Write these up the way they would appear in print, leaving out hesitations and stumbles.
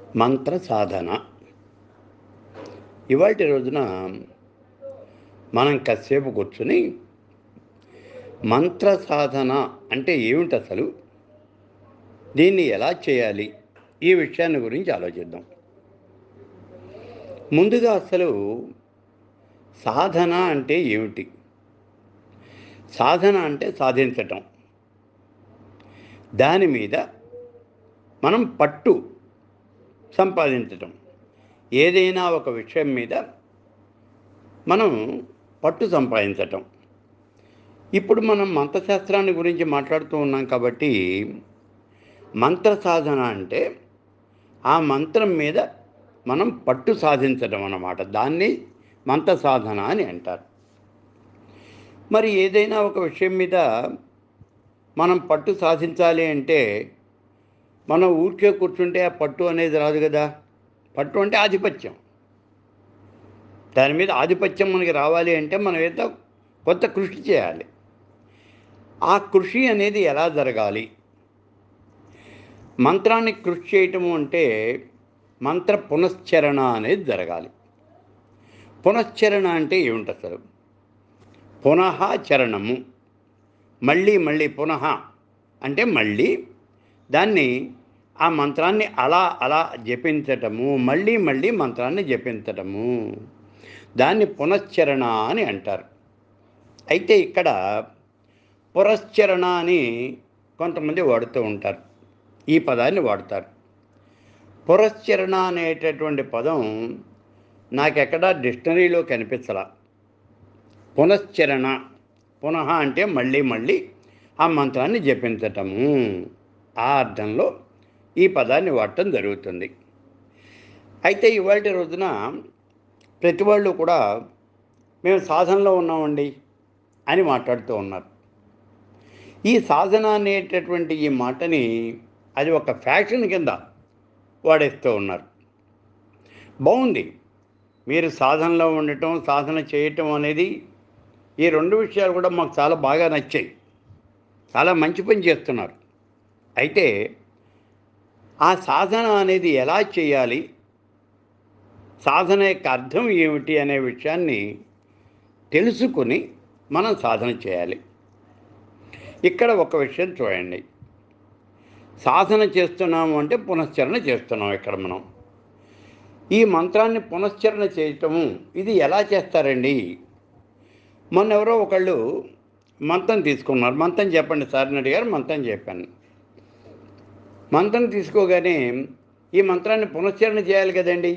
మంత్ర సాధన. ఇవాల్టి రోజున మనం కాసేపు కూర్చొని మంత్ర సాధన అంటే ఏమిటి అసలు, దీన్ని ఎలా చేయాలి, ఈ విషయాన్ని గురించి ఆలోచిద్దాం. ముందుగా అసలు సాధన అంటే ఏమిటి? సాధన అంటే సాధించటం. దాని మీద మనం పట్టు సంపాదించటం. ఏదైనా ఒక విషయం మీద మనం పట్టు సంపాదించటం. ఇప్పుడు మనం మంత్రశాస్త్రాన్ని గురించి మాట్లాడుతూ ఉన్నాం కాబట్టి మంత్ర సాధన అంటే ఆ మంత్రం మీద మనం పట్టు సాధించడం అన్నమాట. దాన్ని మంత్ర సాధన అని అంటారు. మరి ఏదైనా ఒక విషయం మీద మనం పట్టు సాధించాలి అంటే మనం ఊరికే కూర్చుంటే ఆ పట్టు అనేది రాదు కదా. పట్టు అంటే ఆధిపత్యం. దాని మీద ఆధిపత్యం మనకి రావాలి అంటే మనం ఏదో కొంత కృషి చేయాలి. ఆ కృషి అనేది ఎలా జరగాలి? మంత్రాన్ని కృషి చేయటము అంటే మంత్ర పునశ్చరణ అనేది జరగాలి. పునశ్చరణ అంటే ఏమిటి అసలు? పునః చరణము. మళ్ళీ మళ్ళీ పునః అంటే మళ్ళీ దాన్ని ఆ మంత్రాన్ని అలా అలా జపించటము, మళ్ళీ మళ్ళీ మంత్రాన్ని జపించటము, దాన్ని పునశ్చరణ అని అంటారు. అయితే ఇక్కడ పురశ్చరణ అని కొంతమంది వాడుతూ ఉంటారు. ఈ పదాన్ని వాడతారు. పురశ్చరణ అనేటటువంటి పదం నాకెక్కడా డిక్షనరీలో కనిపించలా. పునశ్చరణ, పునః అంటే మళ్ళీ మళ్ళీ ఆ మంత్రాన్ని జపించటము, ఆ అర్థంలో ఈ పదాన్ని వాడటం జరుగుతుంది. అయితే ఇవాల్టి రోజున ప్రతి వాళ్ళు కూడా మేము సాధనలో ఉన్నామండి అని మాట్లాడుతూ ఉన్నారు. ఈ సాధన అనేటటువంటి ఈ మాటని అది ఒక ఫ్యాషన్ కింద వాడేస్తూ ఉన్నారు. బాగుంది. మీరు సాధనలో ఉండటం, సాధన చేయటం అనేది ఈ రెండు విషయాలు కూడా మాకు చాలా బాగా నచ్చాయి. చాలా మంచి పని చేస్తున్నారు. అయితే ఆ సాధన అనేది ఎలా చేయాలి, సాధన యొక్క అర్థం ఏమిటి అనే విషయాన్ని తెలుసుకుని మనం సాధన చేయాలి. ఇక్కడ ఒక విషయం చూడండి. సాధన చేస్తున్నాము అంటే పునశ్చరణ చేస్తున్నాం. ఇక్కడ మనం ఈ మంత్రాన్ని పునశ్చరణ చేయటము ఇది ఎలా చేస్తారండి? మొన్న ఎవరో ఒకళ్ళు మంత్రం తీసుకున్నారు. మంత్రం చెప్పండి సార్ అని అడిగారు. మంత్రం చెప్పాను. మంత్రం తీసుకోగానే ఈ మంత్రాన్ని పునశ్చరణ చేయాలి కదండి.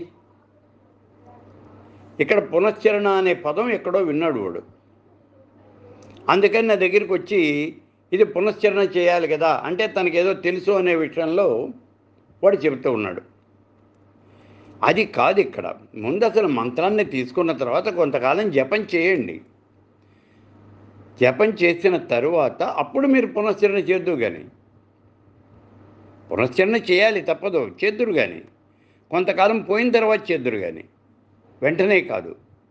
ఇక్కడ పునశ్చరణ అనే పదం ఎక్కడో విన్నాడు వాడు. అందుకని నా దగ్గరికి వచ్చి ఇది పునశ్చరణ చేయాలి కదా అంటే తనకేదో తెలుసు అనే విషయంలో వాడు చెబుతూ ఉన్నాడు. అది కాదు ఇక్కడ. ముందు అసలు మంత్రాన్ని తీసుకున్న తర్వాత కొంతకాలం జపం చేయండి. జపం చేసిన తరువాత అప్పుడు మీరు పునశ్చరణ చేద్దురు కానీ. పునశ్చరణ చేయాలి, తప్పదు, చేద్దురు కానీ. కొంతకాలం పోయిన తర్వాత చేద్దురు కానీ, వెంటనే కాదు.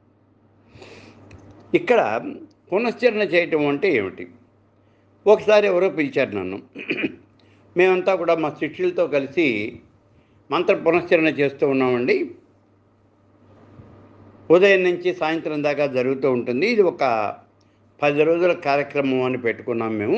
ఇక్కడ పునశ్చరణ చేయటం అంటే ఏమిటి? ఒకసారి ఎవరో పిలిచారు నన్ను. మేమంతా కూడా మా శిష్యులతో కలిసి మంత్ర పునశ్చరణ చేస్తూ ఉన్నామండి. ఉదయం నుంచి సాయంత్రం దాకా జరుగుతూ ఉంటుంది. ఇది ఒక 10 రోజుల కార్యక్రమం అని పెట్టుకున్నాం మేము.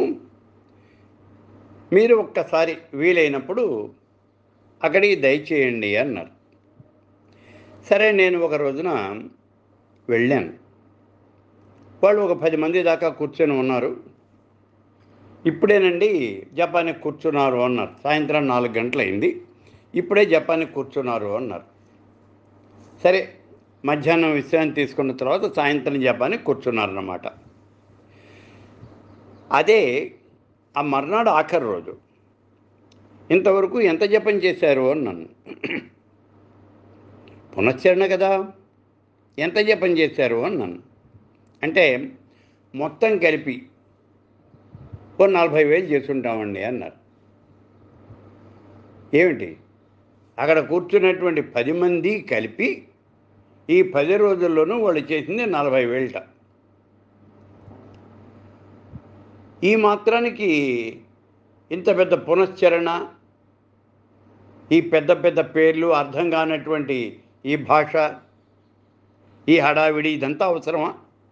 మీరు ఒక్కసారి వీలైనప్పుడు అక్కడికి దయచేయండి అన్నారు. సరే, నేను ఒక రోజున వెళ్ళాను. వాళ్ళు ఒక 10 మంది దాకా కూర్చొని ఉన్నారు. ఇప్పుడేనండి జపానికి కూర్చున్నారు అన్నారు. సాయంత్రం 4 గంటలైంది. ఇప్పుడే జపానికి కూర్చున్నారు అన్నారు. సరే, మధ్యాహ్నం విశ్రాంతి తీసుకున్న తర్వాత సాయంత్రం జపానికి కూర్చున్నారన్నమాట. అదే ఆ మర్నాడు ఆఖరి రోజు. ఇంతవరకు ఎంత జపం చేశారు అని నన్ను. పునశ్చరణ కదా, ఎంత జపం చేశారు అని నన్ను. అంటే మొత్తం కలిపి ఓ 40,000 చేసుంటామండి అన్నారు. ఏమిటి? అక్కడ కూర్చున్నటువంటి 10 మంది కలిపి ఈ 10 రోజుల్లోనూ వాళ్ళు చేసింది 40,000. ఈ మాత్రానికి ఇంత పెద్ద పునశ్చరణ ఈ పెద్ద పెద్ద పేర్లు, అర్థం కానటువంటి ఈ భాష, ఈ హడావిడి ఇదంతా అవసరమా?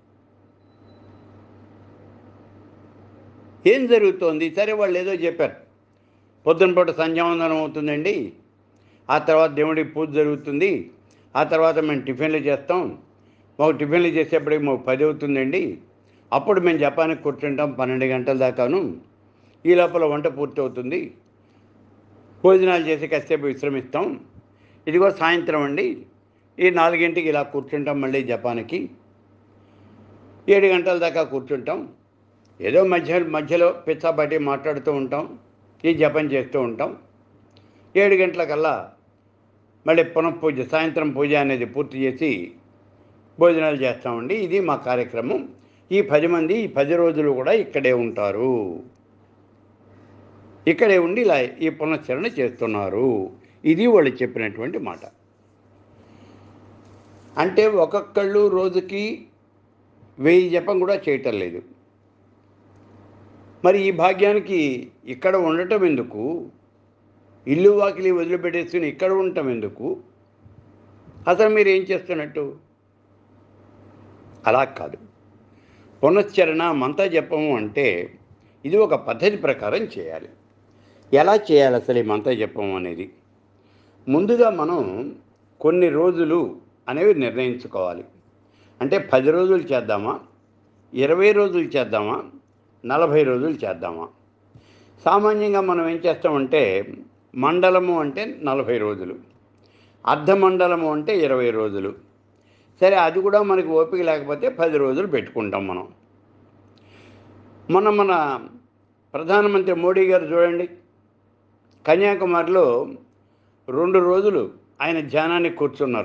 ఏం జరుగుతోంది? సరే, వాళ్ళు ఏదో చెప్పారు. పొద్దున పూట సంధ్యావందనం అవుతుందండి, ఆ తర్వాత దేవుడికి పూజ జరుగుతుంది, ఆ తర్వాత మేము టిఫిన్లు చేస్తాం, మాకు టిఫిన్లు చేసేప్పటికి మాకు 10 అవుతుందండి, అప్పుడు మేము జపానికి కూర్చుంటాం 12 గంటల దాకాను, ఈ లోపల వంట పూర్తి అవుతుంది, భోజనాలు చేసి కాసేపు విశ్రమిస్తాం, ఇదిగో సాయంత్రం అండి ఈ 4ంటికి ఇలా కూర్చుంటాం, మళ్ళీ జపాన్కి 7 గంటల దాకా కూర్చుంటాం, ఏదో మధ్యలో పిచ్చాపాటి మాట్లాడుతూ ఉంటాం, ఈ జపం చేస్తూ ఉంటాం, 7 గంటలకల్లా మళ్ళీ పునఃపూజ, సాయంత్రం పూజ అనేది పూర్తి చేసి భోజనాలు చేస్తామండి. ఇది మా కార్యక్రమం. ఈ 10 మంది ఈ 10 రోజులు కూడా ఇక్కడే ఉంటారు, ఇక్కడే ఉండి ఇలా ఈ పునశ్చరణ చేస్తున్నారు. ఇది వాళ్ళు చెప్పినటువంటి మాట. అంటే ఒక్కొక్కళ్ళు రోజుకి 1000 జపం కూడా చేయటం లేదు. మరి ఈ భాగ్యానికి ఇక్కడ ఉండటం ఎందుకు? ఇల్లు వాకిలి వదిలిపెట్టేసుకుని ఇక్కడ ఉండటం ఎందుకు? అసలు మీరు ఏం చేస్తున్నట్టు? అలా కాదు. పునశ్చరణ మంత్ర జపము అంటే ఇది ఒక పద్ధతి ప్రకారం చేయాలి. ఎలా చేయాలి అసలు ఈ మంత్ర జపం అనేది? ముందుగా మనం కొన్ని రోజులు అనేవి నిర్ణయించుకోవాలి. అంటే 10 రోజులు చేద్దామా, 20 రోజులు చేద్దామా, 40 రోజులు చేద్దామా? సామాన్యంగా మనం ఏం చేస్తామంటే, మండలము అంటే 40 రోజులు, అర్ధమండలము అంటే 20 రోజులు. సరే, అది కూడా మనకి ఓపిక లేకపోతే 10 రోజులు పెట్టుకుంటాం మనం. మన ప్రధానమంత్రి మోడీ గారు చూడండి, కన్యాకుమారిలో 2 రోజులు ఆయన ధ్యానానికి కూర్చున్నారు.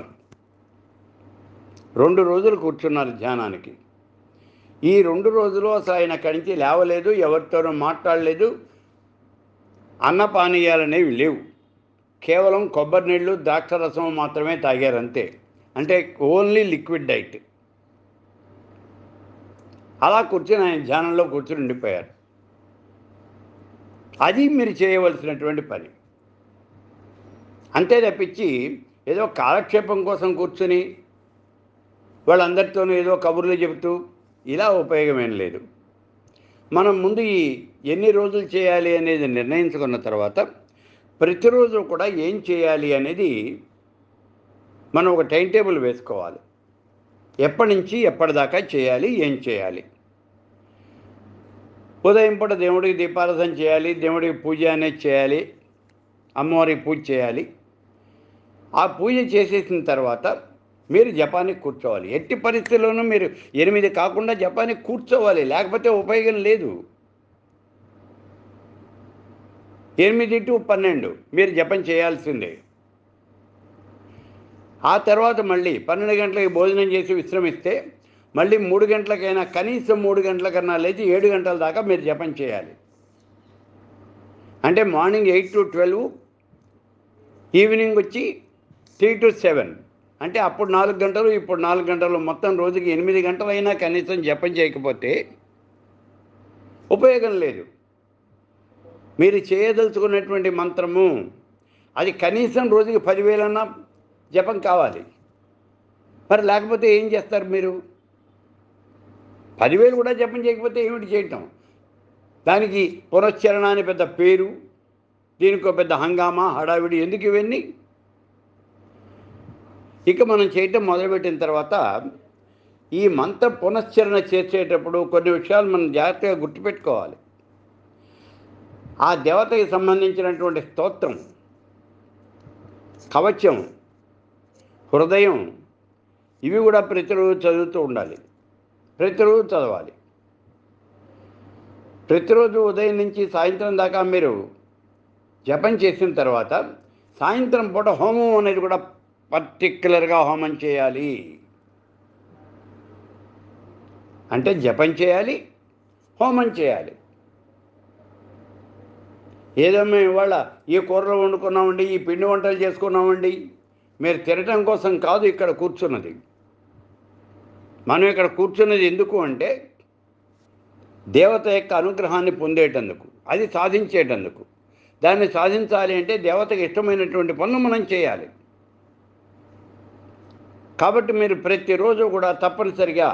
2 రోజులు కూర్చున్నారు ధ్యానానికి. ఈ 2 రోజులు అసలు ఆయన అక్కడి నుంచి లేవలేదు, ఎవరితోనూ మాట్లాడలేదు, అన్నపానీయాలనేవి లేవు, కేవలం కొబ్బరి నీళ్ళు, ద్రాక్షరసం మాత్రమే తాగారు అంతే. అంటే ఓన్లీ లిక్విడ్ డైట్. అలా కూర్చొని ఆయన ధ్యానంలో కూర్చొని ఉండిపోయారు. అది మీరు చేయవలసినటువంటి పని. అంతే తప్పించి ఏదో కాలక్షేపం కోసం కూర్చొని వాళ్ళందరితోనూ ఏదో కబుర్లు చెబుతూ ఇలా ఉపయోగమేం లేదు. మనం ముందు ఈ ఎన్ని రోజులు చేయాలి అనేది నిర్ణయించుకున్న తర్వాత ప్రతిరోజు కూడా ఏం చేయాలి అనేది మనం ఒక టైం టేబుల్ వేసుకోవాలి. ఎప్పటి నుంచి ఎప్పటిదాకా చేయాలి, ఏం చేయాలి? ఉదయం పూట దేవుడికి దీపారాధన చేయాలి, దేవుడికి పూజ అనేది చేయాలి, అమ్మవారికి పూజ చేయాలి. ఆ పూజ చేసేసిన తర్వాత మీరు జపానికి కూర్చోవాలి. ఎట్టి పరిస్థితుల్లోనూ మీరు 8 కాకుండా జపానికి కూర్చోవాలి, లేకపోతే ఉపయోగం లేదు. 8 to 12 మీరు జపం చేయాల్సిందే. ఆ తర్వాత మళ్ళీ 12 గంటలకి భోజనం చేసి విశ్రమిస్తే మళ్ళీ 3 గంటలకైనా, కనీసం 3 గంటల కన్నా లేచి 7 గంటల దాకా మీరు జపం చేయాలి. అంటే మార్నింగ్ 8 to 12, ఈవినింగ్ వచ్చి 3 to 7. అంటే అప్పుడు 4 గంటలు, ఇప్పుడు 4 గంటలు, మొత్తం రోజుకి 8 గంటలైనా కనీసం జపం చేయకపోతే ఉపయోగం లేదు. మీరు చేయదలుచుకున్నటువంటి మంత్రము అది కనీసం రోజుకి 10,000 జపం కావాలి. మరి లేకపోతే ఏం చేస్తారు మీరు? 10,000 కూడా జపం చేయకపోతే ఏమిటి చేయటం? దానికి పునశ్చరణ అని పెద్ద పేరు, దీనికో పెద్ద హంగామా, హడావిడి ఎందుకు ఇవన్నీ? ఇక మనం చేయటం మొదలుపెట్టిన తర్వాత ఈ మంత్ర పునశ్చరణ చేసేటప్పుడు కొన్ని విషయాలు మనం జాగ్రత్తగా గుర్తుపెట్టుకోవాలి. ఆ దేవతకి సంబంధించినటువంటి స్తోత్రం, కవచం, హృదయం, ఇవి కూడా ప్రతిరోజు చదువుతూ ఉండాలి, ప్రతిరోజు చదవాలి. ప్రతిరోజు ఉదయం నుంచి సాయంత్రం దాకా మీరు జపం చేసిన తర్వాత సాయంత్రం పూట హోమం అనేది కూడా పర్టిక్యులర్గా హోమం చేయాలి. అంటే జపం చేయాలి, హోమం చేయాలి. ఏదో మేము ఇవాళ ఈ కూరలు వండుకున్నామండి, ఈ పిండి వంటలు చేసుకున్నామండి, మీరు తినటం కోసం కాదు ఇక్కడ కూర్చున్నది. మనం ఇక్కడ కూర్చున్నది ఎందుకు అంటే దేవత యొక్క అనుగ్రహాన్ని పొందేటందుకు, అది సాధించేటందుకు. దాన్ని సాధించాలి అంటే దేవతకి ఇష్టమైనటువంటి పనులు మనం చేయాలి. కాబట్టి మీరు ప్రతిరోజు కూడా తప్పనిసరిగా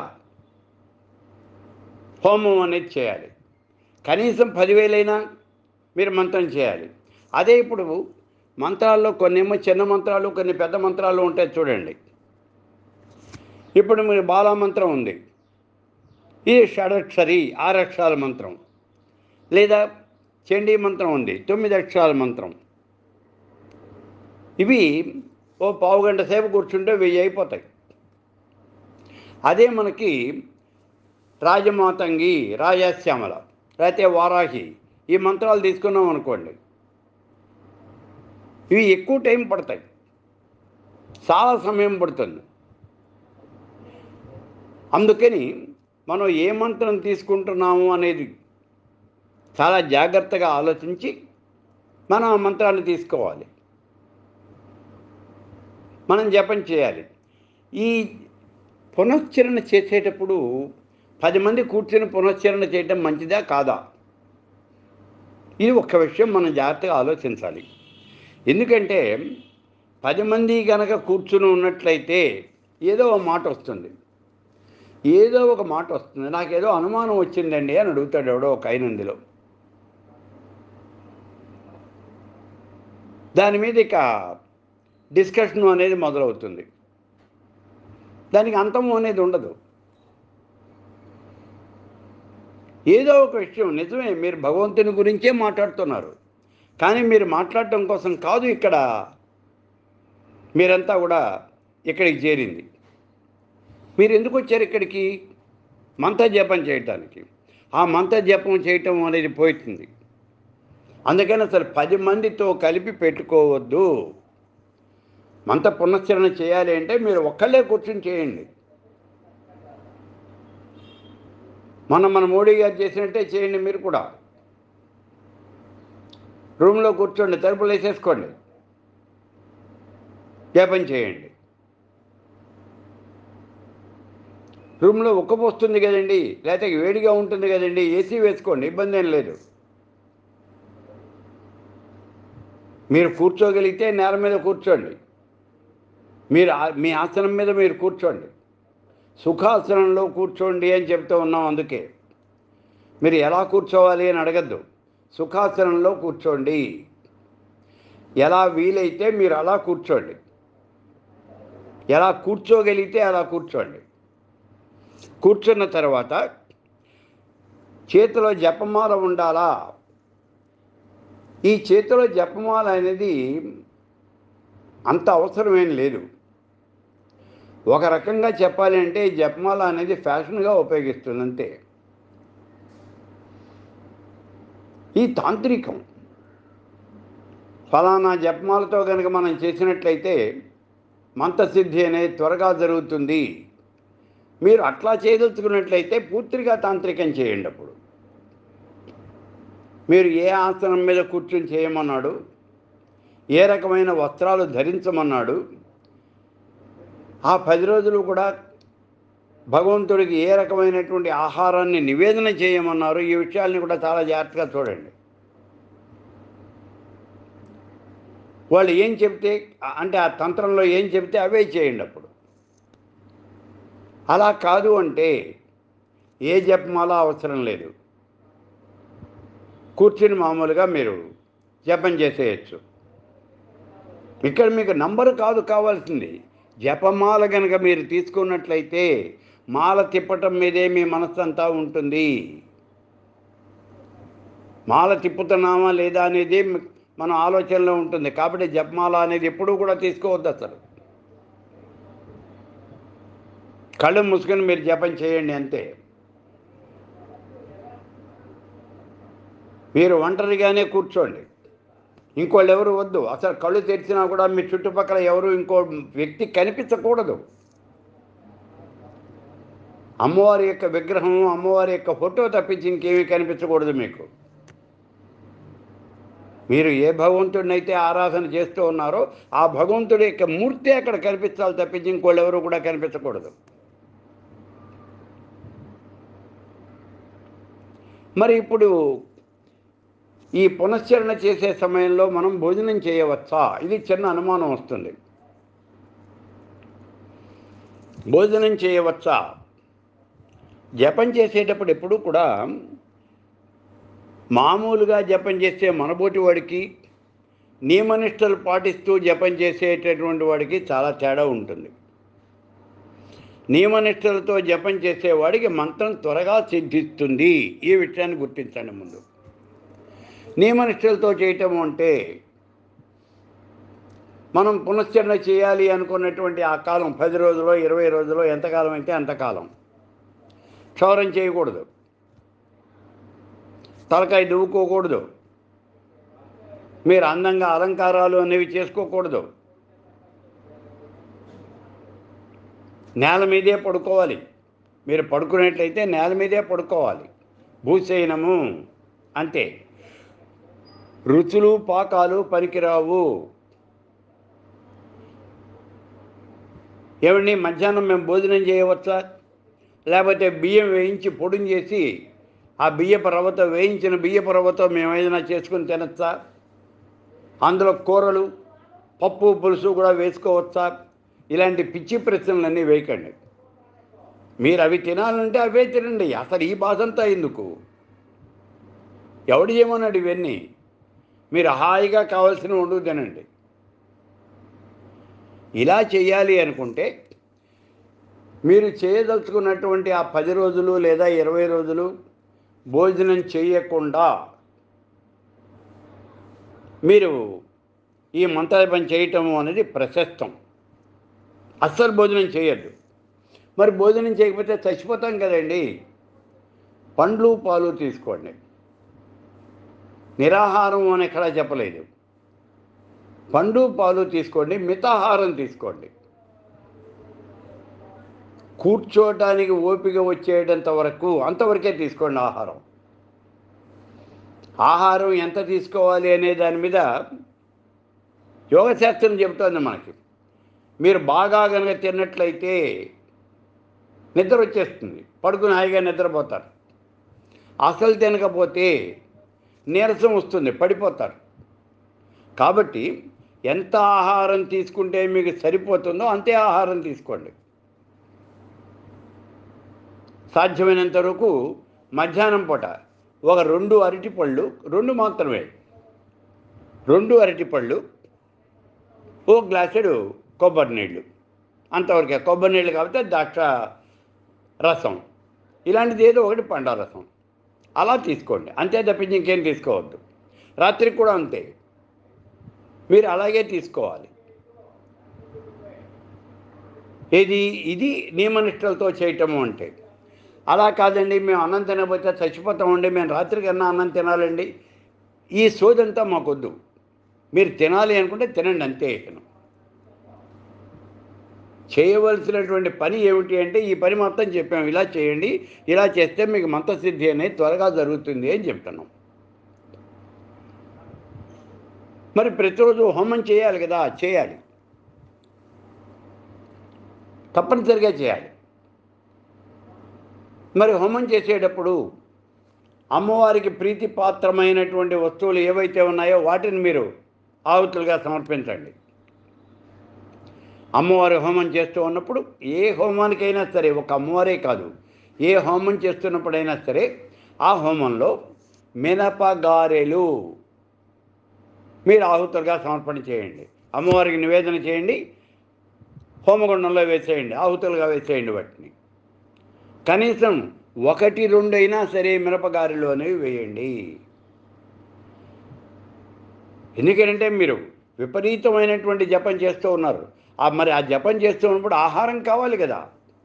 హోమం అనేది చేయాలి. కనీసం 10,000 మీరు మంత్రం చేయాలి. అదే ఇప్పుడు మంత్రాల్లో కొన్నేమో చిన్న మంత్రాలు, కొన్ని పెద్ద మంత్రాలు ఉంటాయి చూడండి. ఇప్పుడు మీరు బాలా మంత్రం ఉంది, ఇది షడక్షరి 6 అక్షరాల మంత్రం. లేదా చండీ మంత్రం ఉంది, 9 అక్షరాల మంత్రం. ఇవి ఓ పావుగంట సేపు కూర్చుంటే 1000 అయిపోతాయి. అదే మనకి రాజమాతంగి, రాజశ్యామల, లేకపోతే వారాహి ఈ మంత్రాలు తీసుకున్నాం అనుకోండి, ఇవి ఎక్కువ టైం పడతాయి, చాలా సమయం పడుతుంది. అందుకని మనం ఏ మంత్రం తీసుకుంటున్నాము అనేది చాలా జాగ్రత్తగా ఆలోచించి మనం ఆ మంత్రాన్ని తీసుకోవాలి, మనం జపం చేయాలి. ఈ పునశ్చరణ చేసేటప్పుడు 10 మంది కూర్చొని పునశ్చరణ చేయటం మంచిదా కాదా, ఇది ఒక్క విషయం మనం జాగ్రత్తగా ఆలోచించాలి. ఎందుకంటే 10 మంది కనుక కూర్చుని ఉన్నట్లయితే ఏదో ఒక మాట వస్తుంది, నాకేదో అనుమానం వచ్చిందండి అని అడుగుతాడు ఎవడో ఒక ఐనందిలో. దాని మీద ఇక డిస్కషన్ అనేది మొదలవుతుంది, దానికి అంతము అనేది ఉండదు. ఏదో ఒక విషయం నిజమే, మీరు భగవంతుని గురించే మాట్లాడుతున్నారు, కానీ మీరు మాట్లాడటం కోసం కాదు ఇక్కడ మీరంతా కూడా ఇక్కడికి చేరింది. మీరు ఎందుకు వచ్చారు ఇక్కడికి? మంత్ర జపం చేయటానికి. ఆ మంత్ర జపం చేయటం అనేది పోతుంది. అందుకని అసలు 10 మందితో కలిపి పెట్టుకోవద్దు. మంత్ర పునశ్చరణ చేయాలి అంటే మీరు ఒక్కళ్ళే కూర్చొని చేయండి. మన మోడీ గారు చేసినట్టే చేయండి. మీరు కూడా రూమ్లో కూర్చోండి, తలుపులు వేసేసుకోండి, జపం చేయండి. రూమ్లో ఉక్కపోస్తుంది కదండి, లేకపోతే వేడిగా ఉంటుంది కదండి, ఏసీ వేసుకోండి, ఇబ్బంది ఏం లేదు. మీరు కూర్చోగలిగితే నేల మీద కూర్చోండి, మీ ఆసనం మీద మీరు కూర్చోండి. సుఖాసనంలో కూర్చోండి అని చెప్తూ ఉన్నాం. అందుకే మీరు ఎలా కూర్చోవాలి అని అడగద్దు, సుఖాసనంలో కూర్చోండి. ఎలా వీలైతే మీరు అలా కూర్చోండి, ఎలా కూర్చోగలిగితే అలా కూర్చోండి. కూర్చున్న తర్వాత చేతిలో జపమాల ఉండాలా? ఈ చేతిలో జపమాల అనేది అంత అవసరమేం లేదు. ఒక రకంగా చెప్పాలి అంటే జపమాల అనేది ఫ్యాషన్గా ఉపయోగిస్తుంది అంతే. ఈ తాంత్రికం ఫలానా జపమాలతో కనుక మనం చేసినట్లయితే మంత్రసిద్ధి అనేది త్వరగా జరుగుతుంది. మీరు అట్లా చేయదలుచుకున్నట్లయితే పూర్తిగా తాంత్రికం చేయండి. అప్పుడు మీరు ఏ ఆసనం మీద కూర్చొని చేయమన్నాడు, ఏ రకమైన వస్త్రాలు ధరించమన్నాడు, ఆ 10 రోజులు కూడా భగవంతుడికి ఏ రకమైనటువంటి ఆహారాన్ని నివేదన చేయమన్నారు, ఈ విషయాల్ని కూడా చాలా జాగ్రత్తగా చూడండి. వాళ్ళు ఏం చెప్తే అంటే ఆ తంత్రంలో ఏం చెప్తే అవే చేయండి. అప్పుడు అలా కాదు అంటే ఏ జపమాల అవసరం లేదు, కూర్చుని మామూలుగా మీరు జపం చేసేయచ్చు. ఇక్కడ మీకు నంబరు కాదు కావాల్సింది, జపమాల కనుక మీరు తీసుకున్నట్లయితే మాల తిప్పటం మీదే మీ మనస్సు అంతా ఉంటుంది. మాల తిప్పుతున్నామా లేదా అనేది మన ఆలోచనలో ఉంటుంది. కాబట్టి జపమాల అనేది ఎప్పుడూ కూడా తీసుకోవద్దు. అసలు కళ్ళు మూసుకొని మీరు జపం చేయండి అంతే. మీరు ఒంటరిగానే కూర్చోండి, ఇంకోళ్ళు ఎవరు వద్దు. అసలు కళ్ళు తెరిచినా కూడా మీ చుట్టుపక్కల ఎవరు ఇంకో వ్యక్తి కనిపించకూడదు. అమ్మవారి యొక్క విగ్రహం, అమ్మవారి యొక్క ఫోటో తప్పించి ఇంకేమీ కనిపించకూడదు మీకు. మీరు ఏ భగవంతుడిని అయితే ఆరాధన చేస్తూ ఉన్నారో ఆ భగవంతుడి యొక్క మూర్తి అక్కడ కనిపించాలి తప్పించి ఇంకోళ్ళు ఎవరు కూడా కనిపించకూడదు. మరి ఇప్పుడు ఈ పునశ్చరణ చేసే సమయంలో మనం భోజనం చేయవచ్చా? ఇది చిన్న అనుమానం వస్తుంది. భోజనం చేయవచ్చా? జపం చేసేటప్పుడు ఎప్పుడూ కూడా మామూలుగా జపం చేసే మనబోటి వాడికి, నియమనిష్టలు పాటిస్తూ జపం చేసేటటువంటి వాడికి చాలా తేడా ఉంటుంది. నియమనిష్టలతో జపం చేసేవాడికి మంత్రం త్వరగా సిద్ధిస్తుంది. ఈ విషయాన్ని గుర్తించండి ముందు. నియమనిష్టలతో చేయటం అంటే మనం పునశ్చరణ చేయాలి అనుకున్నటువంటి ఆ కాలం 10 రోజులో 20 రోజులో ఎంతకాలం అయితే అంతకాలం క్షౌరం చేయకూడదు, తలకాయ దువ్వుకోకూడదు, మీరు అందంగా అలంకారాలు అనేవి చేసుకోకూడదు, నేల మీదే పడుకోవాలి. మీరు పడుకునేట్లయితే నేల మీదే పడుకోవాలి. భూశయనము అంతే. రుచులు పాకాలు పనికిరావు. ఏమండి మధ్యాహ్నం మేము భోజనం చేయవచ్చా? లేకపోతే బియ్యం వేయించి పొడిని చేసి ఆ బియ్యపు రవ్వతో వేయించిన బియ్యపు రవ్వతో మేము ఏదైనా చేసుకుని తినచ్చా? అందులో కూరలు పప్పు పులుసు కూడా వేసుకోవచ్చా? ఇలాంటి పిచ్చి ప్రశ్నలన్నీ వేయకండి. మీరు అవి తినాలంటే అవే తినండి. అసలు ఈ బాధంతా ఎందుకు? ఎవడు చేయమన్నాడు ఇవన్నీ? మీరు హాయిగా కావాల్సినవి వండుకు తినండి. ఇలా చేయాలి అనుకుంటే మీరు చేయదలుచుకున్నటువంటి ఆ 10 రోజులు లేదా 20 రోజులు భోజనం చేయకుండా మీరు ఈ మంత్రజపం చేయటము అనేది ప్రశస్తం. అస్సలు భోజనం చేయొద్దు. మరి భోజనం చేయకపోతే చచ్చిపోతాం కదండి. పండ్లు పాలు తీసుకోండి. నిరాహారం అని ఎక్కడా చెప్పలేదు. పండు పాలు తీసుకోండి, మితాహారం తీసుకోండి. కూర్చోటానికి ఓపిక వచ్చేటంత వరకు అంతవరకే తీసుకోండి ఆహారం. ఆహారం ఎంత తీసుకోవాలి అనే దాని మీద యోగశాస్త్రం చెబుతోంది మనకి. మీరు బాగా కనుక తిన్నట్లయితే నిద్ర వచ్చేస్తుంది, పడుకుని హాయిగా నిద్రపోతారు. అసలు తినకపోతే నీరసం వస్తుంది, పడిపోతారు. కాబట్టి ఎంత ఆహారం తీసుకుంటే మీకు సరిపోతుందో అంతే ఆహారం తీసుకోండి. సాధ్యమైనంత వరకు మధ్యాహ్నం పూట ఒక 2 అరటిపళ్ళు, 2 మాత్రమే, 2 అరటిపళ్ళు, ఓ గ్లాసుడు కొబ్బరి నీళ్ళు, అంతవరకే. కొబ్బరి నీళ్ళు కాబట్టి ద్రాక్ష రసం, ఇలాంటిది ఏదో ఒకటి పండ్ల రసం అలా తీసుకోండి. అంతే తప్పించి ఇంకేం తీసుకోవద్దు. రాత్రికి కూడా అంతే, మీరు అలాగే తీసుకోవాలి. ఇది నియమనిష్టలతో చేయటము అంటే. అలా కాదండి, మేము అన్నం తినకపోతే చచ్చిపోతామండి, మేము రాత్రికన్నా అన్నం తినాలండి, ఈ సోదంతా మాకొద్దు. మీరు తినాలి అనుకుంటే తినండి, అంతే. చేయవలసినటువంటి పని ఏమిటి అంటే ఈ పని మొత్తం చెప్పాము. ఇలా చేయండి, ఇలా చేస్తే మీకు మంత్రసిద్ధి అనేది త్వరగా జరుగుతుంది అని చెప్తున్నాం. మరి ప్రతిరోజు హోమం చేయాలి కదా, చేయాలి, తప్పనిసరిగా చేయాలి. మరి హోమం చేసేటప్పుడు అమ్మవారికి ప్రీతిపాత్రమైనటువంటి వస్తువులు ఏవైతే ఉన్నాయో వాటిని మీరు ఆహుతులుగా సమర్పించండి. అమ్మవారి హోమం చేస్తూ ఉన్నప్పుడు ఏ హోమానికైనా సరే, ఒక అమ్మవారే కాదు, ఏ హోమం చేస్తున్నప్పుడైనా సరే ఆ హోమంలో మినపగారెలు మీరు ఆహుతులుగా సమర్పణ చేయండి. అమ్మవారికి నివేదన చేయండి, హోమగుండంలో వేసేయండి, ఆహుతులుగా వేసేయండి. వాటిని కనీసం 1-2 అయినా సరే మినపగారెలు అనేవి వేయండి. ఎందుకంటే మీరు విపరీతమైనటువంటి జపం చేస్తూ ఉన్నారు. మరి ఆ జపం చేస్తూ ఉన్నప్పుడు ఆహారం కావాలి కదా,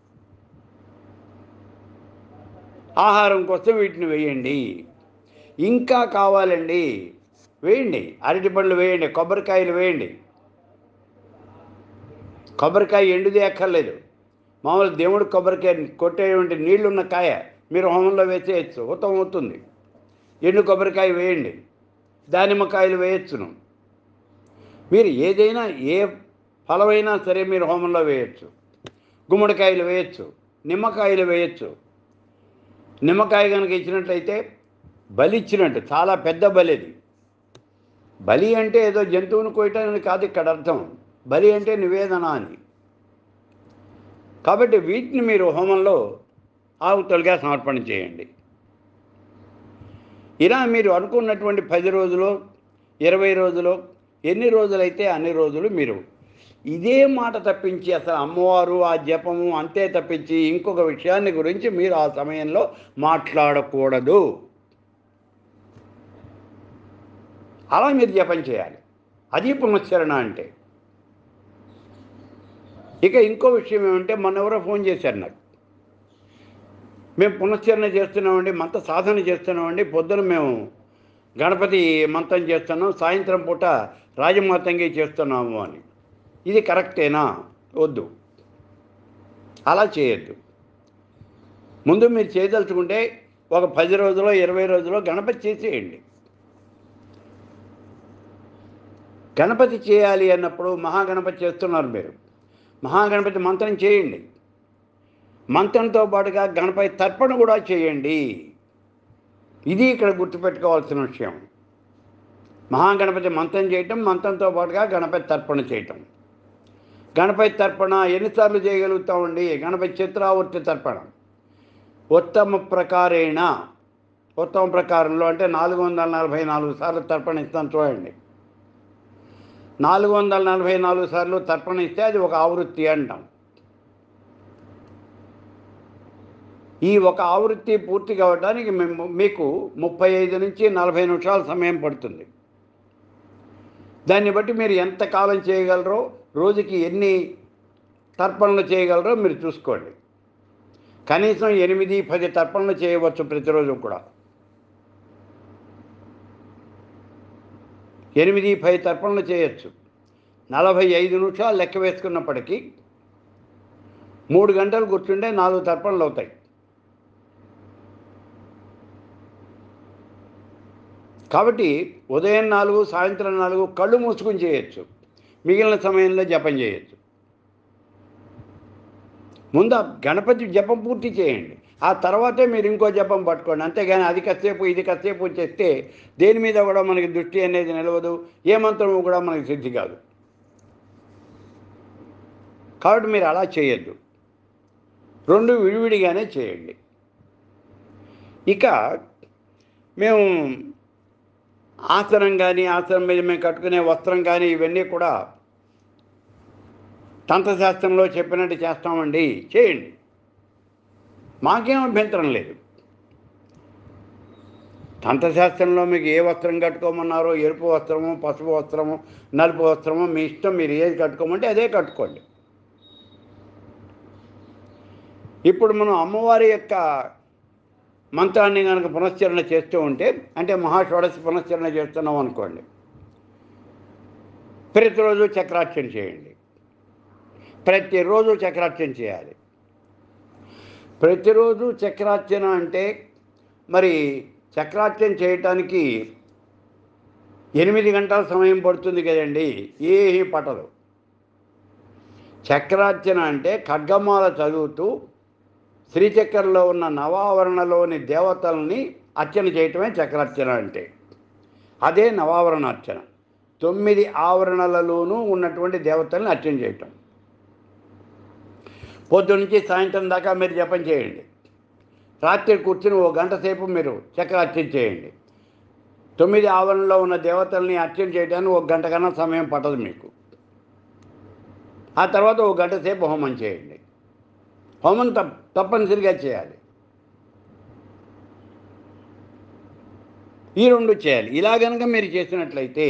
ఆహారం కోసం వీటిని వేయండి. ఇంకా కావాలండి, వేయండి, అరటిపళ్ళు వేయండి, కొబ్బరికాయలు వేయండి. కొబ్బరికాయ ఎండుదే అక్కర్లేదు, మామూలు దేవుడు కొబ్బరికాయ కొట్టేటువంటి నీళ్లున్న కాయ మీరు హోమంలో వేసేయచ్చు, ఉత్తమం అవుతుంది. ఎండు కొబ్బరికాయ వేయండి, దానిమ్మకాయలు వేయచ్చును. మీరు ఏదైనా ఏ ఫలమైనా సరే మీరు హోమంలో వేయచ్చు. గుమ్మడికాయలు వేయచ్చు, నిమ్మకాయలు వేయచ్చు. నిమ్మకాయ కనుక ఇచ్చినట్లయితే బలి ఇచ్చినట్టు, చాలా పెద్ద బలి అది. బలి అంటే ఏదో జంతువును కోయటానికి కాదు ఇక్కడ అర్థం. బలి అంటే నివేదన అని. కాబట్టి వీటిని మీరు హోమంలో ఆహుతులుగా సమర్పణ చేయండి. ఇలా మీరు అనుకున్నటువంటి 10 రోజులో 20 రోజులో ఎన్ని రోజులైతే అన్ని రోజులు మీరు ఇదే మాట తప్పించి అసలు అమ్మవారు ఆ జపము అంతే తప్పించి ఇంకొక విషయాన్ని గురించి మీరు ఆ సమయంలో మాట్లాడకూడదు. అలా మీరు జపం చేయాలి. అది పునశ్చరణ అంటే. ఇక ఇంకో విషయం ఏమంటే మొన్న ఎవరో ఫోన్ చేశారు నాకు. మేము పునశ్చరణ చేస్తున్నామండి, మంత్ర సాధన చేస్తున్నామండి, పొద్దున మేము గణపతి మంత్రం చేస్తున్నాం, సాయంత్రం పూట రాజమాతంగి చేస్తున్నాము అని. ఇది కరెక్టేనా? వద్దు, అలా చేయొద్దు. ముందు మీరు చేయదలుచుకుంటే ఒక 10 రోజులో 20 రోజులో గణపతి చేసేయండి. గణపతి చేయాలి అన్నప్పుడు మహాగణపతి చేస్తున్నారు మీరు, మహాగణపతి మంత్రం చేయండి. మంత్రంతో పాటుగా గణపతి తర్పణ కూడా చేయండి. ఇది ఇక్కడ గుర్తుపెట్టుకోవాల్సిన విషయం. మహాగణపతి మంత్రం చేయటం, మంత్రంతో పాటుగా గణపతి తర్పణ చేయటం. గణపతి తర్పణ ఎన్నిసార్లు చేయగలుగుతామండి? గణపతి చిత్రావర్తి తర్పణ ఉత్తమ ప్రకారేణ, ఉత్తమ ప్రకారంలో అంటే 444 సార్లు తర్పణ ఇస్తాం చూడండి. 444 సార్లు తర్పణ ఇస్తే అది ఒక ఆవృత్తి అంటాం. ఈ ఒక ఆవృత్తి పూర్తి కావడానికి మీకు 35 నుంచి 40 నిమిషాల సమయం పడుతుంది. దాన్ని బట్టి మీరు ఎంత కాలం చేయగలరో, రోజుకి ఎన్ని తర్పణలు చేయగలరో మీరు చూసుకోండి. కనీసం 8-10 తర్పణలు చేయవచ్చు ప్రతిరోజు కూడా. 8-10 తర్పణలు చేయొచ్చు. 45 నిమిషాలు లెక్క వేసుకున్నప్పటికీ 3 గంటలు కూర్చుంటే 4 తర్పణలు అవుతాయి. కాబట్టి ఉదయం 4, సాయంత్రం 4 కళ్ళు మూసుకుని చేయొచ్చు. మిగిలిన సమయంలో జపం చేయొచ్చు. ముందు గణపతి జపం పూర్తి చేయండి, ఆ తర్వాతే మీరు ఇంకో జపం పట్టుకోండి. అంతేగాని అది కాసేపు ఇది కాసేపు చేస్తే దేని మీద కూడా మనకి దృష్టి అనేది నిలవదు, ఏ మంత్రము కూడా మనకి సిద్ధి కాదు. కాబట్టి మీరు అలా చేయొద్దు, 2 విడివిడిగానే చేయండి. ఇక మేము ఆసనం కానీ, ఆసనం మీద మేము కట్టుకునే వస్త్రం కానీ ఇవన్నీ కూడా తంత్రశాస్త్రంలో చెప్పినట్టు చేస్తామండి, చేయండి, మాకేం అభ్యంతరం లేదు. తంత్రశాస్త్రంలో మీకు ఏ వస్త్రం కట్టుకోమన్నారో, ఎరుపు వస్త్రము, పసుపు వస్త్రము, నలుపు వస్త్రము, మీ ఇష్టం, మీరు ఏది కట్టుకోమంటే అదే కట్టుకోండి. ఇప్పుడు మనం అమ్మవారి యొక్క మంత్రాన్ని కనుక పునశ్చరణ చేస్తూ ఉంటే, అంటే మహాషోడశి పునశ్చరణ చేస్తున్నాం అనుకోండి, ప్రతిరోజు చక్రార్చన చేయండి. ప్రతిరోజు చక్రార్చన చేయాలి. ప్రతిరోజు చక్రార్చన అంటే మరి చక్రార్చన చేయటానికి 8 గంటల సమయం పడుతుంది కదండి, ఏమీ పట్టదు. చక్రార్చన అంటే ఖడ్గమాల చదువుతూ శ్రీచక్రంలో ఉన్న నవావరణలోని దేవతల్ని అర్చన చేయటమే చక్రార్చన అంటే. అదే నవావరణ అర్చన. 9 ఆవరణలలోనూ ఉన్నటువంటి దేవతల్ని అర్చన చేయటం. పొద్దునుంచి సాయంత్రం దాకా మీరు జపం చేయండి. రాత్రి కూర్చుని 1 గంట సేపు మీరు చక్రార్చన చేయండి. 9 ఆవరణలో ఉన్న దేవతల్ని అర్చన చేయడానికి 1 గంట కన్నా సమయం పట్టదు మీకు. ఆ తర్వాత 1 గంట సేపు హోమం చేయండి. హోమం తప్పనిసరిగా చేయాలి. ఈ 2 చేయాలి. ఇలా కనుక మీరు చేసినట్లయితే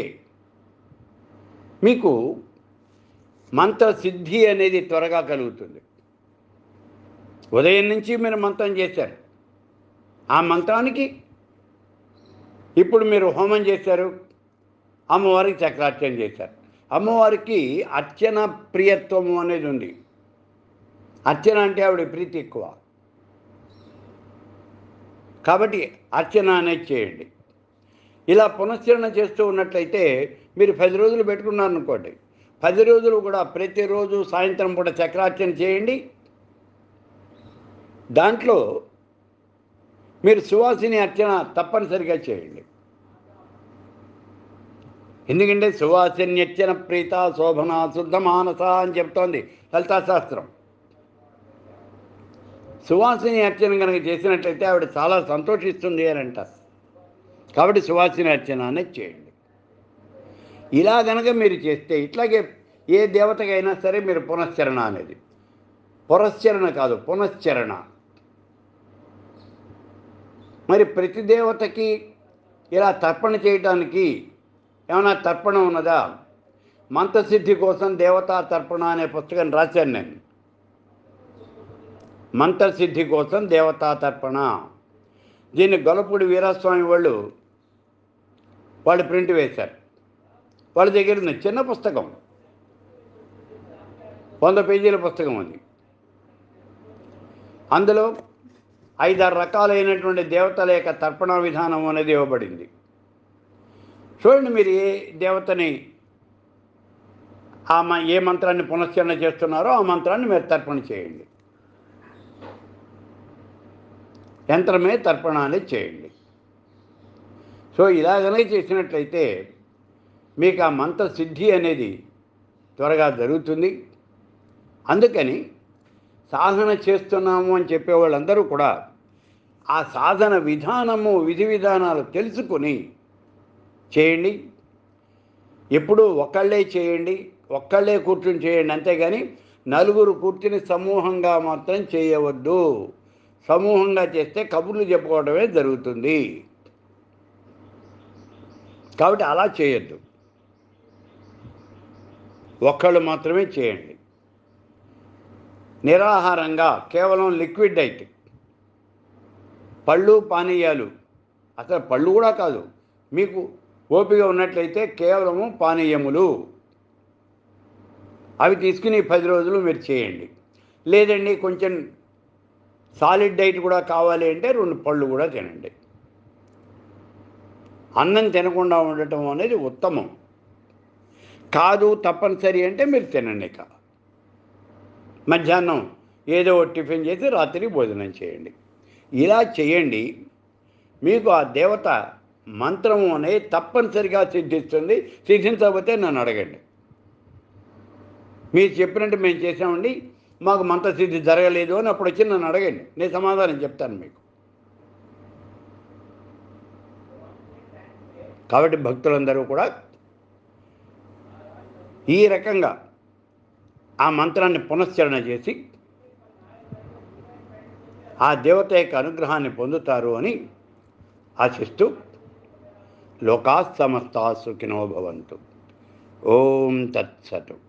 మీకు మంత్రసిద్ధి అనేది త్వరగా కలుగుతుంది. ఉదయం నుంచి మీరు మంత్రం చేశారు, ఆ మంత్రానికి ఇప్పుడు మీరు హోమం చేశారు, అమ్మవారికి చక్రార్చన చేశారు. అమ్మవారికి అర్చన ప్రియత్వము అనేది ఉంది. అర్చన అంటే ఆవిడ ప్రీతి ఎక్కువ. కాబట్టి అర్చన అనేది చేయండి. ఇలా పునశ్చరణ చేస్తూ ఉన్నట్లయితే మీరు 10 రోజులు పెట్టుకున్నారనుకోండి, 10 రోజులు కూడా ప్రతిరోజు సాయంత్రం పూట చక్రార్చన చేయండి. దాంట్లో మీరు సువాసిని అర్చన తప్పనిసరిగా చేయండి. ఎందుకంటే సువాసిన్యర్చన ప్రీత శోభన శుద్ధ మానస అని చెప్తోంది లలితాశాస్త్రం. సువాసిని అర్చన కనుక చేసినట్లయితే ఆవిడ చాలా సంతోషిస్తుంది అని అంటారు. కాబట్టి సువాసిని అర్చన అనేది చేయండి. ఇలా కనుక మీరు చేస్తే ఇట్లాగే ఏ దేవతకైనా సరే మీరు పునశ్చరణ అనేది, పురశ్చరణ కాదు పునశ్చరణ. మరి ప్రతి దేవతకి ఇలా తర్పణ చేయటానికి ఏమైనా తర్పణ ఉన్నదా? మంత్రసిద్ధి కోసం దేవతా తర్పణ అనే పుస్తకం రాశాను నేను. మంత్రసిద్ధి కోసం దేవతా తర్పణ. దీన్ని గొల్లపూడి వీరాస్వామి వాళ్ళు ప్రింట్ వేశారు. వాళ్ళ దగ్గర ఉంది చిన్న పుస్తకం, 100 పేజీల పుస్తకం ఉంది. అందులో 5-6 రకాలైనటువంటి దేవతల యొక్క తర్పణ విధానం అనేది ఇవ్వబడింది. చూడండి, మీరు ఏ దేవతని ఏ మంత్రాన్ని పునశ్చరణ చేస్తున్నారో ఆ మంత్రాన్ని మీరు తర్పణ చేయండి. యంత్రమే తర్పణ అనేది చేయండి. సో ఇలా కనుక చేసినట్లయితే మీకు ఆ మంత్ర సిద్ధి అనేది త్వరగా జరుగుతుంది. అందుకని సాధన చేస్తున్నాము అని చెప్పేవాళ్ళందరూ కూడా ఆ సాధన విధానము విధి విధానాలు తెలుసుకొని చేయండి. ఎప్పుడూ ఒక్కళ్ళే చేయండి, ఒక్కళ్ళే కూర్చుని చేయండి. అంతేగాని నలుగురు కూర్చుని సమూహంగా మాత్రం చేయవద్దు. సమూహంగా చేస్తే కబుర్లు చెప్పుకోవడమే జరుగుతుంది. కాబట్టి అలా చేయొద్దు, ఒక్కళ్ళు మాత్రమే చేయండి. నిరాహారంగా కేవలం లిక్విడ్ డైట్, పళ్ళు పానీయాలు, అసలు పళ్ళు కూడా కాదు, మీకు ఓపిక ఉన్నట్లయితే కేవలము పానీయములు అవి తీసుకుని 10 రోజులు మీరు చేయండి. లేదండి కొంచెం సాలిడ్ డైట్ కూడా కావాలి అంటే 2 పళ్ళు కూడా తినండి. అన్నం తినకుండా ఉండటం అనేది ఉత్తమం కాదు. తప్పనిసరి అంటే మీరు తినండి. మధ్యాహ్నం ఏదో టిఫిన్ చేసి రాత్రి భోజనం చేయండి. ఇలా చేయండి. మీకు ఆ దేవత మంత్రము అనేది తప్పనిసరిగా సిద్ధిస్తుంది. సిద్ధించకపోతే నన్ను అడగండి. మీరు చెప్పినట్టు మేము చేసామండి, మాకు మంత్రసిద్ధి జరగలేదు అని అప్పుడు వచ్చి నన్ను అడగండి, నేను సమాధానం చెప్తాను మీకు. కాబట్టి భక్తులందరూ కూడా ఈ రకంగా ఆ మంత్రాన్ని పునశ్చరణ చేసి ఆ దేవత యొక్క అనుగ్రహాన్ని పొందుతారు అని ఆశిస్తూ లోకా సమస్తా సుఖినో భవంతు. ఓం తత్సతు.